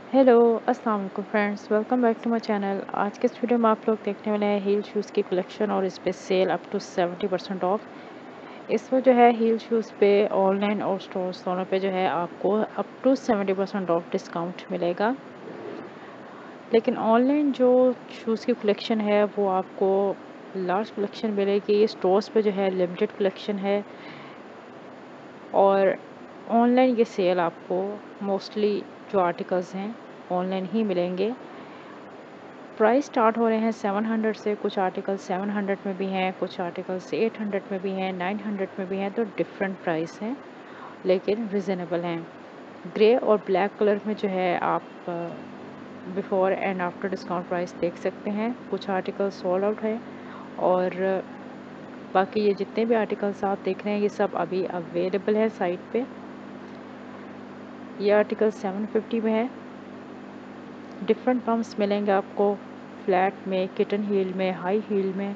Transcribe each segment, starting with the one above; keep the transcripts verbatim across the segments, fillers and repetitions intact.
Hello अस्सलाम वालेकुम friends, welcome back to my channel. आज के इस वीडियो में आप लोग देखने वाले हैं हील शूज़ की कलेक्शन और इस पे sale up to seventy percent off. इसमें जो है हील शूज़ पे ऑनलाइन और स्टोर्स दोनों पे जो है आपको up to seventy percent off discount मिलेगा। लेकिन ऑनलाइन जो शूज़ की कलेक्शन है वो आपको लार्ज कलेक्शन मिलेगी। स्टोर्स पे जो है लिमिटेड कलेक्शन है और ऑनलाइन ये सेल आपको मोस्टली जो आर्टिकल्स हैं ऑनलाइन ही मिलेंगे। प्राइस स्टार्ट हो रहे हैं सेवन हंड्रेड से, कुछ आर्टिकल सेवन हंड्रेड में भी हैं, कुछ आर्टिकल्स एट हंड्रेड में भी हैं, नाइन हंड्रेड में भी हैं। तो डिफरेंट प्राइस हैं लेकिन रिजनेबल हैं। ग्रे और ब्लैक कलर में जो है आप before and after discount price देख सकते हैं। कुछ आर्टिकल सोल्ड आउट है और बाकी ये जितने भी आर्टिकल्स आप देख रहे हैं ये सब अभी अवेलेबल है साइट पे। ये आर्टिकल सेवन फिफ्टी में है। डिफरेंट पम्प्स मिलेंगे आपको, फ्लैट में, किटन हील में, हाई हील में।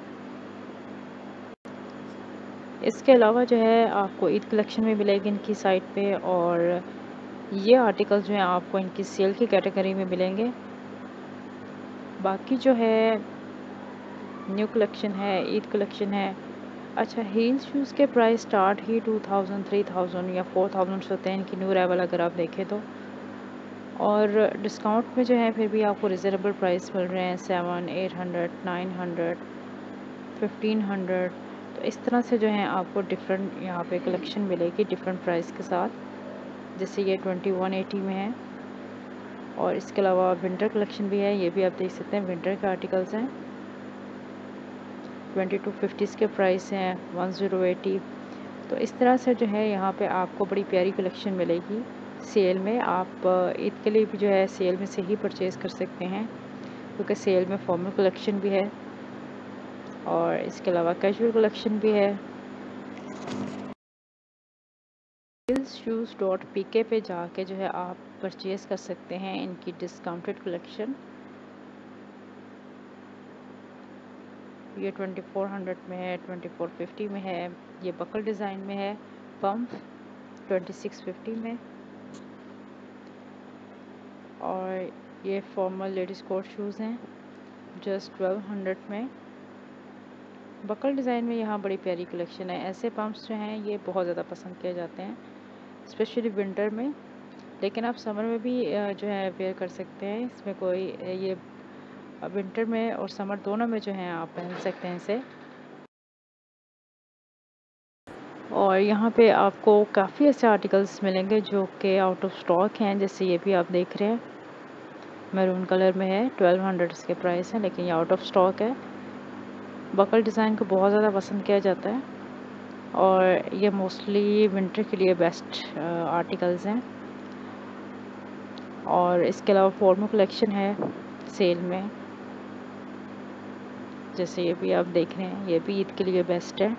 इसके अलावा जो है आपको ईद कलेक्शन में मिलेगी इनकी साइट पे और ये आर्टिकल्स जो हैं आपको इनकी सेल की कैटेगरी में मिलेंगे। बाकी जो है न्यू कलेक्शन है, ईद कलेक्शन है। अच्छा, हील शूज़ के प्राइस स्टार्ट ही टू थाउजेंड, थ्री थाउजेंड या फोर थाउजेंड से होते हैं इनकी न्यू अराइवल अगर आप देखें तो। और डिस्काउंट में जो है फिर भी आपको रिजनेबल प्राइस मिल रहे हैं, seven eight hundred nine hundred fifteen hundred. तो इस तरह से जो है आपको डिफरेंट यहाँ पे कलेक्शन मिलेगी डिफरेंट प्राइस के साथ। जैसे ये ट्वेंटी वन एटी में है और इसके अलावा विंटर कलेक्शन भी है, ये भी आप देख सकते हैं। विंटर के आर्टिकल्स हैं, ट्वेंटी टू फिफ्टीज़ के प्राइस हैं, वन ज़ीरो एटी। तो इस तरह से जो है यहाँ पे आपको बड़ी प्यारी कलेक्शन मिलेगी सेल में। आप ईद के लिए भी जो है सेल में से ही परचेज़ कर सकते हैं क्योंकि सेल में फॉर्मल कलेक्शन भी है और इसके अलावा कैजुअल कलेक्शन भी है। हील्स शूज़ डॉट पी के पे जाके जो है आप परचेज़ कर सकते हैं इनकी डिस्काउंटेड कलेक्शन। ये ट्वेंटी फोर हंड्रेड में है, ट्वेंटी फोर फिफ्टी में है। ये बकल डिज़ाइन में है, पम्प ट्वेंटी सिक्स फिफ्टी में। और ये फॉर्मल लेडीज़ कोट शूज़ हैं जस्ट ट्वेल्व हंड्रेड में। बकल डिज़ाइन में यहाँ बड़ी प्यारी कलेक्शन है। ऐसे पम्प्स जो हैं ये बहुत ज़्यादा पसंद किए जाते हैं स्पेशली विंटर में, लेकिन आप समर में भी जो है वेयर कर सकते हैं। इसमें कोई ये विंटर में और समर दोनों में जो है आप पहन सकते हैं इसे। और यहाँ पे आपको काफ़ी ऐसे आर्टिकल्स मिलेंगे जो कि आउट ऑफ स्टॉक हैं। जैसे ये भी आप देख रहे हैं, मैरून कलर में है, ट्वेल्व हंड्रेड इसके प्राइस हैं, लेकिन ये आउट ऑफ स्टॉक है। बकल डिज़ाइन को बहुत ज़्यादा पसंद किया जाता है और ये मोस्टली विंटर के लिए बेस्ट आर्टिकल्स हैं। और इसके अलावा फॉर्मल कलेक्शन है सेल में, जैसे ये भी आप देख रहे हैं, ये भी ईद के लिए बेस्ट है।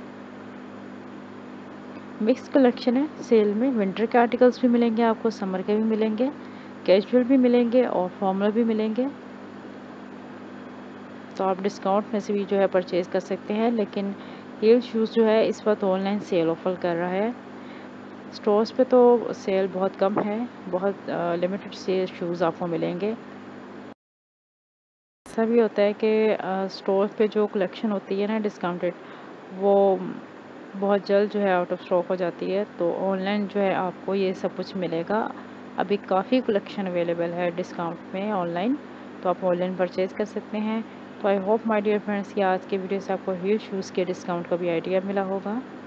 मिक्स कलेक्शन है सेल में, विंटर के आर्टिकल्स भी मिलेंगे आपको, समर के भी मिलेंगे, कैजुअल भी मिलेंगे और फॉर्मल भी मिलेंगे। तो आप डिस्काउंट में से भी जो है परचेज़ कर सकते हैं। लेकिन हील शूज़ जो है इस वक्त ऑनलाइन सेल ऑफर कर रहा है। स्टोर्स पे तो सेल बहुत कम है, बहुत लिमिटेड से शूज़ आपको मिलेंगे। ऐसा भी होता है कि स्टोर पे जो कलेक्शन होती है ना डिस्काउंटेड, वो बहुत जल्द जो है आउट ऑफ स्टॉक हो जाती है। तो ऑनलाइन जो है आपको ये सब कुछ मिलेगा। अभी काफ़ी कलेक्शन अवेलेबल है डिस्काउंट में ऑनलाइन, तो आप ऑनलाइन परचेज़ कर सकते हैं। तो I hope my dear friends कि आज के वीडियो से आपको हील शूज़ के डिस्काउंट का भी आइडिया मिला होगा।